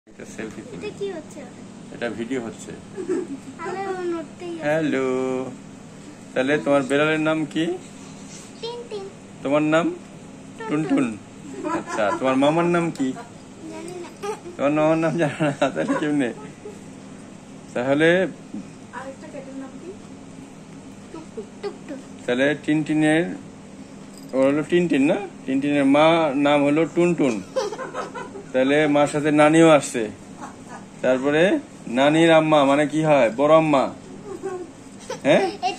এটা সেলফি তুলি। এটা কি হচ্ছে? এটা ভিডিও হচ্ছে। হ্যালো। হ্যালো, তাহলে তোমার বেড়ালের নাম কি? টিনটিন। তোমার নাম? টুনটুন। আচ্ছা, তোমার মামার নাম কি? জানি না। তোমার মামার নাম জানো না? তাহলে কেমনে? তাহলে আরেকটা ক্যাটের নাম কি? টুকটুক। টুকটুক। তাহলে টিনটিনের ওর হলো টিনটিন না? টিনটিনের মা নাম হলো টুনটুন। তাহলে মার সাথে নানিও আসছে। তারপরে নানির আম্মা মানে কি হয়? বড় আম্মা। হ্যাঁ,